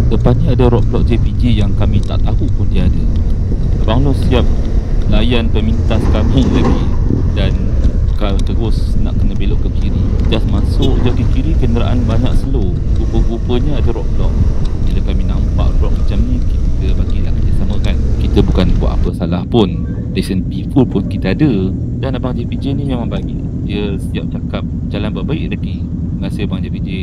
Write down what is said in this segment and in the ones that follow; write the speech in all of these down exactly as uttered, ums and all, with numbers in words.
Depannya ada roadblock J P J yang kami tak tahu pun dia ada. Abang Nur siap layan pemintas kami lagi. Dan kalau terus nak kena belok ke kiri, just masuk je ke kiri, kenderaan banyak slow. Rupa-rupanya ada roadblock. Bila kami nampak roadblock macam ni, kita bagilah kerjasama kan. Kita bukan buat apa salah pun, lesen P full pun kita ada. Dan Abang J P J ni memang bagi, dia siap cakap jalan berbaik lagi. Terima kasih Abang J P J.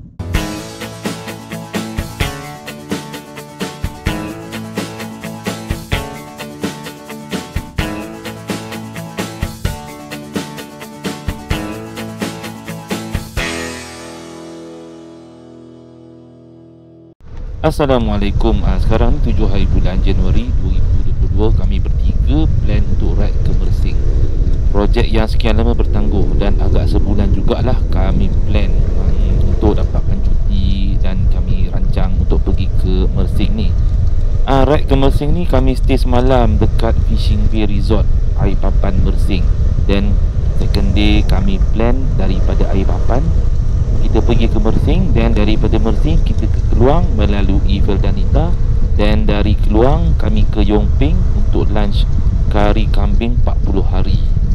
Assalamualaikum. Ah, sekarang ni tujuh hari bulan Januari dua ribu dua puluh dua. Kami bertiga plan untuk ride ke Mersing. Projek yang sekian lama bertangguh dan agak sebulan jugalah kami plan um, untuk dapatkan cuti, dan kami rancang untuk pergi ke Mersing ni. Ah, ride ke Mersing ni kami stay semalam dekat Fishing Bay Resort Air Papan Mersing. Dan second day kami plan daripada Air Papan kita pergi ke Mersing, dan daripada Mersing kita ke Keluang melalui Veldanita, dan dari Keluang kami ke Yongping untuk lunch kari kambing empat puluh hari.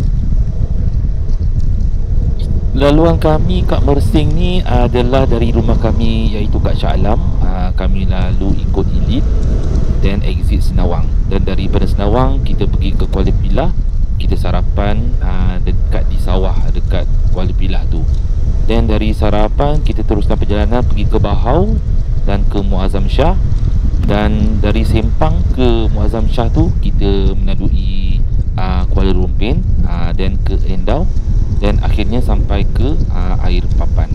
Laluan kami kat Mersing ni adalah dari rumah kami iaitu kat Shah Alam. aa, Kami lalu ikut Elite dan exit Senawang, dan daripada Senawang kita pergi ke Kuala Pilah. Kita sarapan aa, dekat di sawah dekat Kuala Pilah tu. Dan dari sarapan kita teruskan perjalanan pergi ke Bahau dan ke Muazzam Shah. Dan dari Sempang ke Muazzam Shah tu kita melalui uh, Kuala Lumpur uh, dan ke Endau, dan akhirnya sampai ke uh, Air Papan.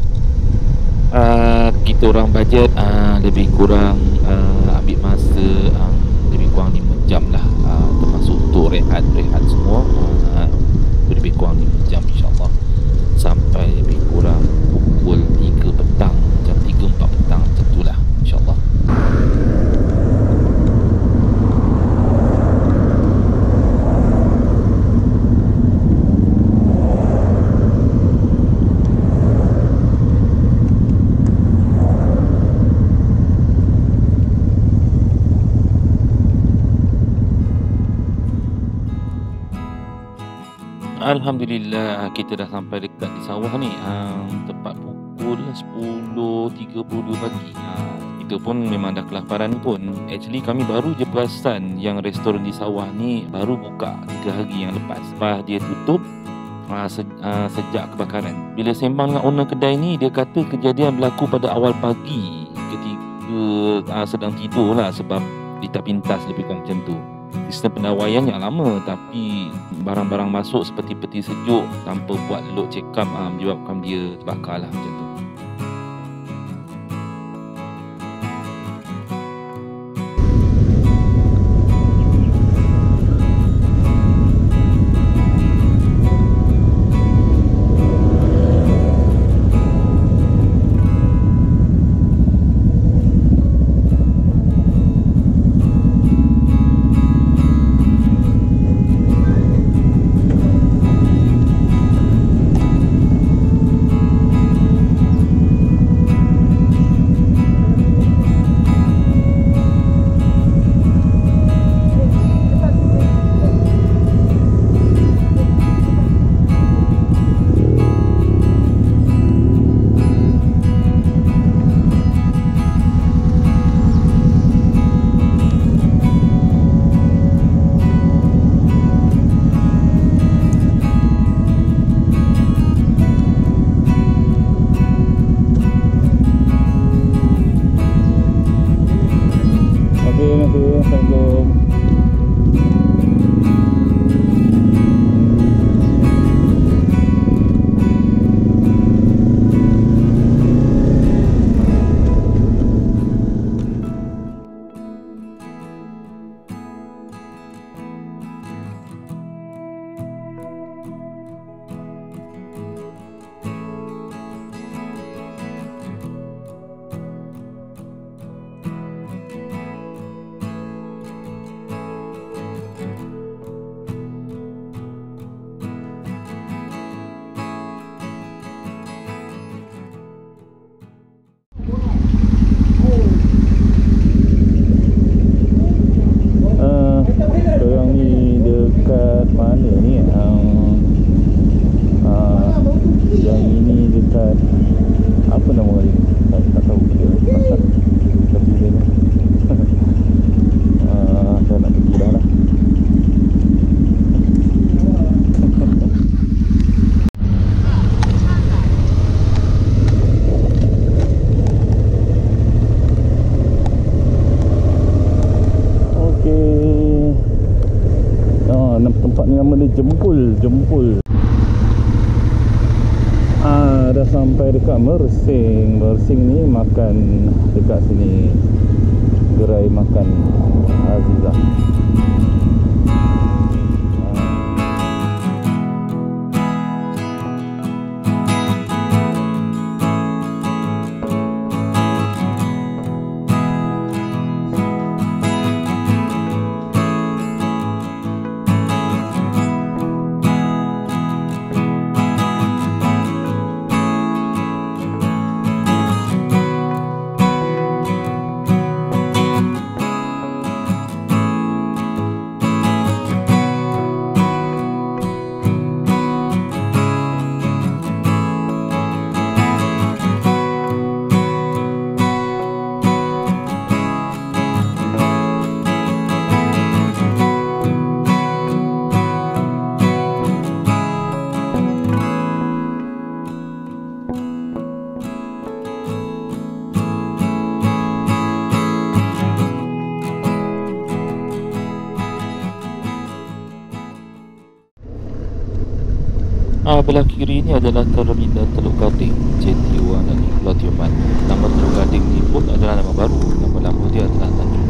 uh, Kita orang bajet uh, lebih kurang uh, ambil masa uh, lebih kurang lima jam lah, uh, termasuk untuk rehat-rehat semua. uh, Lebih kurang lima jam insyaAllah, sampai lebih kurang pukul tiga petang, jam tiga empat petang macam tu lah insyaAllah. Alhamdulillah kita dah sampai dekat di sawah ni. um, Tepat pukul sepuluh tiga puluh dua pagi. uh, Kita pun memang dah kelaparan pun. Actually kami baru je perasan yang restoran di sawah ni baru buka tiga hari yang lepas. Lepas dia tutup uh, se uh, sejak kebakaran. Bila sembang dengan owner kedai ni, dia kata kejadian berlaku pada awal pagi ketika uh, sedang tidur lah, sebab dia tak pintas lebih kurang macam tu. Sistem pendawaian yang lama, tapi barang-barang masuk seperti peti sejuk tanpa buat load check up uh, menyebabkan dia terbakar lah macam tu. Tempat ni nama dia Jempol, Jempol. Ah, dah sampai dekat Mersing. Mersing ni makan dekat sini. Gerai makan Azizah. Ah, belah kiri ni adalah terminal Teluk Gading J T satu dan Pulau Tioman. Nama Teluk Gading ni pun adalah nama baru. Nama lama dia adalah Tanjung.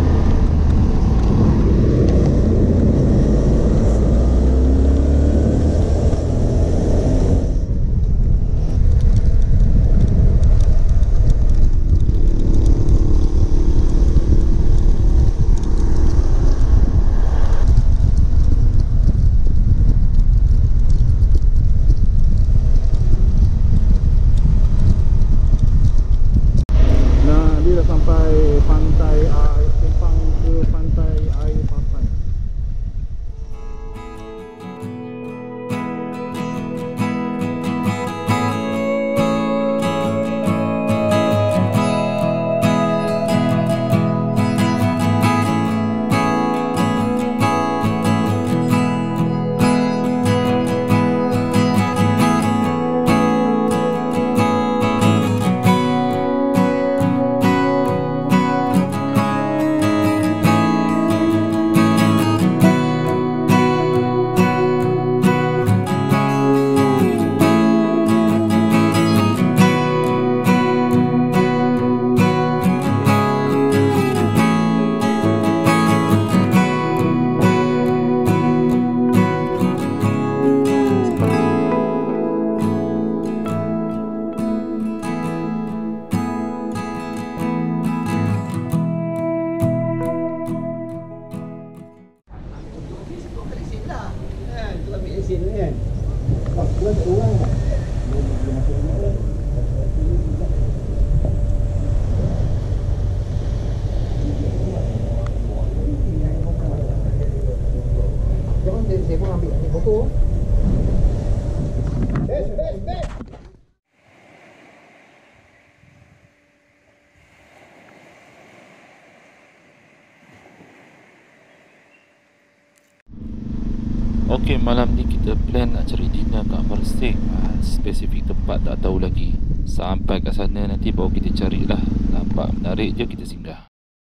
Okey, malam ni kita plan nak cari dinner kat Mersing. ha, Spesifik tempat tak tahu lagi. Sampai kat sana nanti baru kita carilah. Nampak menarik je kita singgah.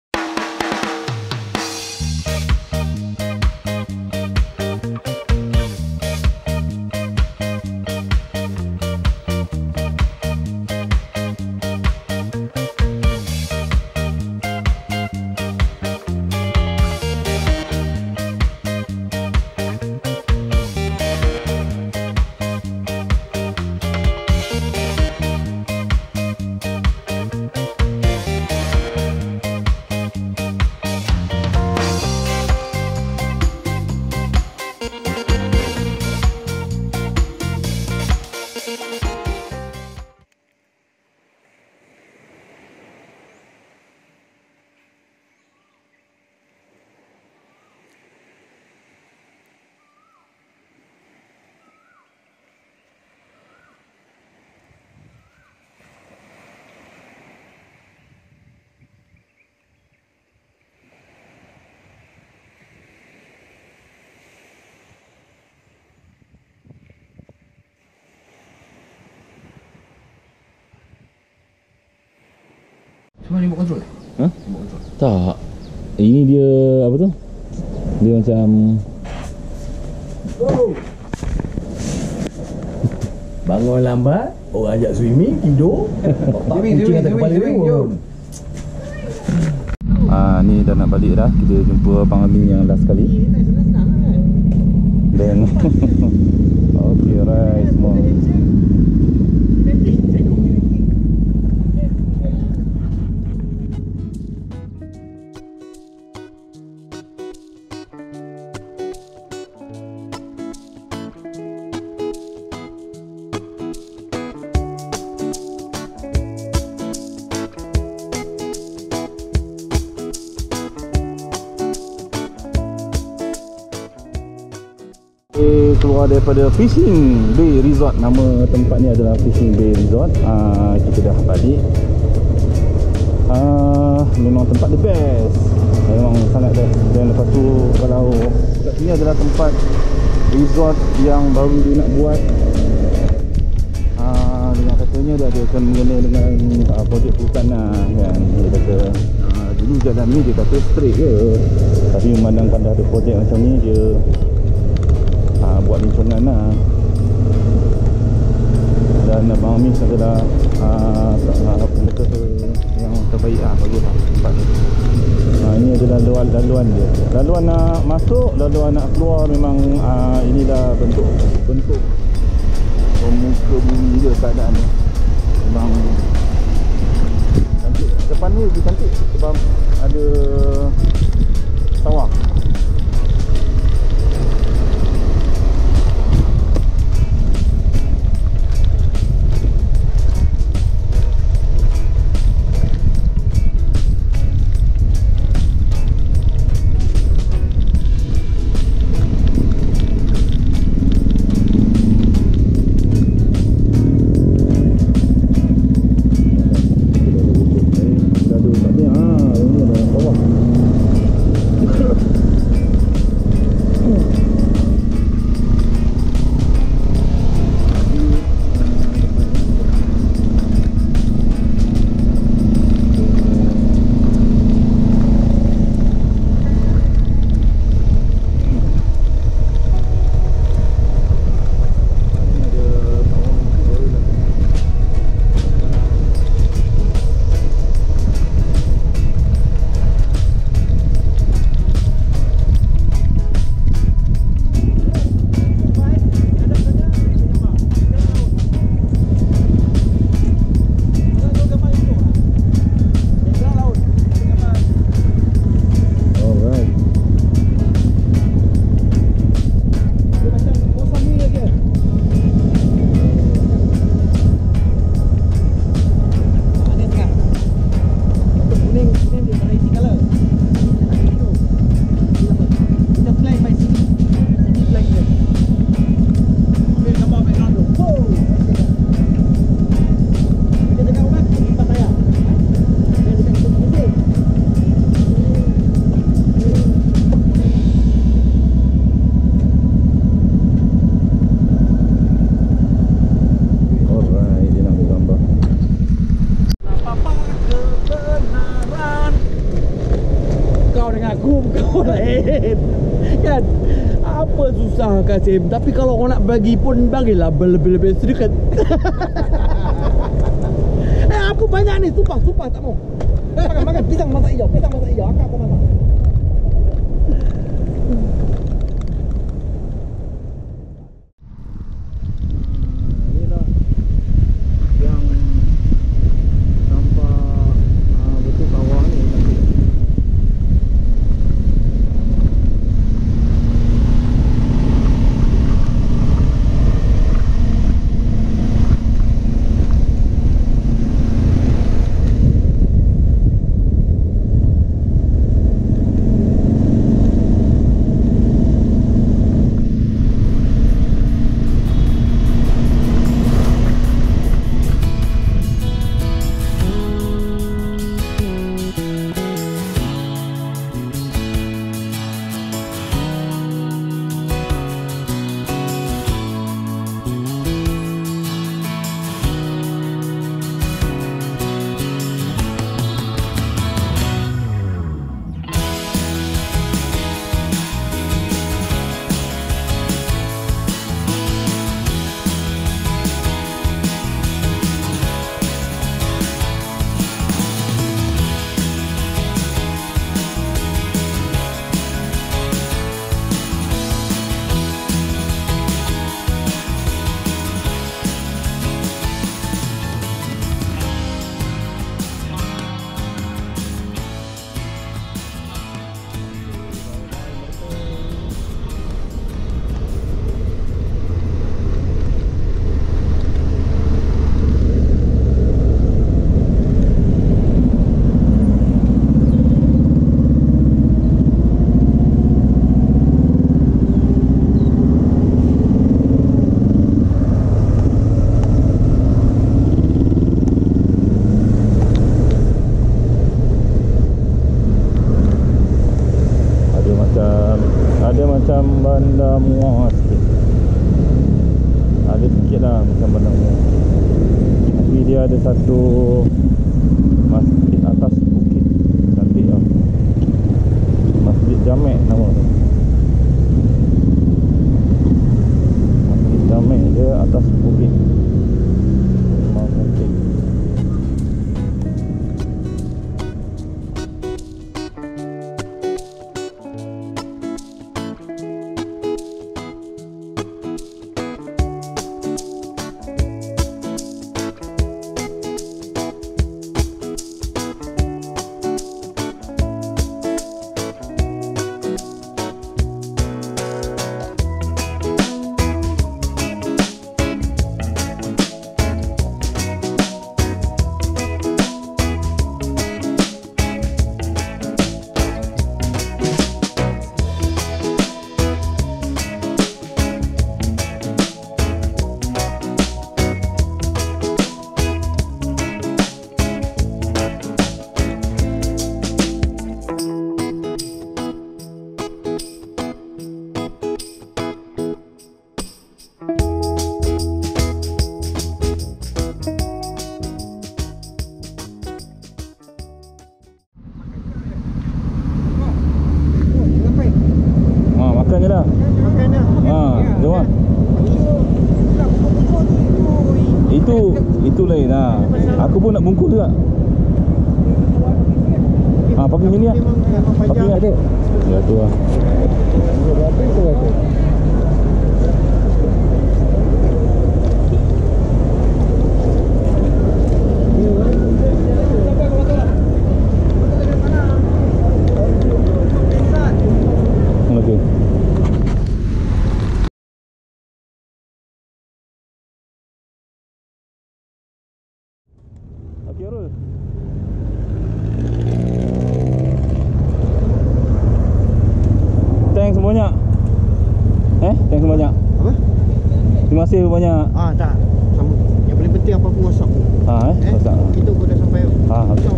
Cuma remote control? Ha? Remote control? Tak. Ini dia apa tu? Dia macam Oh. Bangun lambat, orang ajak swimming, tidur. Tak kucing atas kepala dia. Ah, ni dah nak balik dah. Kita jumpa Abang Amin yang last kali. Dan okay, right semua. Keluar daripada Fishing Bay Resort. Nama tempat ni adalah Fishing Bay Resort. uh, Kita dah balik. uh, Memang tempat the best, memang sangat best. Dan lepas tu kalau kat sini adalah tempat resort yang baru dia nak buat. uh, Dia katanya dia ada akan mengenai dengan uh, projek perhutanan kan. Dia kata uh, dulu jalan ni dia kata straight je, tapi memandangkan dah ada projek macam ni, dia Ha, buat lincongan lah. Dan Abang Amin adalah uh, apa yang terbaik lah, bagus lah tempat ni. Ha, ini adalah laluan, laluan dia. Laluan nak masuk, laluan nak keluar. Memang uh, inilah bentuk bentuk muka bumi dia keadaan ni. Memang cantik. Depan ni lebih cantik sebab ada sawah. Kan? Apa susah kasih. Tapi kalau orang nak bagi pun bagilah lebih-lebih sedikit. Eh apa banyak ni. Sumpah, sumpah tak mau. Makan, makan. Pisang masak hijau. Pisang masak hijau. Akak apa masak? macam bandar muar sikit. Ada sikit lah macam bandar muar. Tapi dia ada satu masjid atas bukit. Cantik lah. Masjid Jamek nama tu. Masjid Jamek dia atas bukit. Memang cantik. Makan je lah. Makan dah. Ha, jom lah. Itu itu lain lah. Aku pun nak bungkus juga. Ha, parking sini lah. Parking ada. Ya tu lah. Okey. Okey, Rul. Thanks banyak. Eh, thanks banyak. Apa? Terima kasih banyak. Ah, tak. Sama. Yang paling penting apa-apa WhatsApp. Ha, eh, Eh, WhatsApp. kita pun dah sampai. Ha, okey.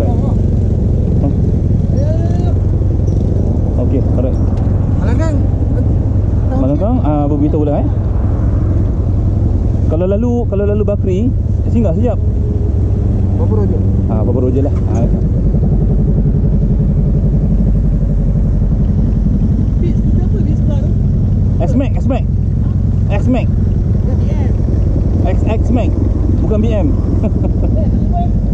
Okey, correct. Malanggang. Malanggang, ah, beritahu lah eh. Kalau lalu kalau lalu Bakri, singgah sekejap. Berapa roja? Ah, berapa roja lah. Ha. X-Max, X-Max. X-Max. X X Max. Bukan B M.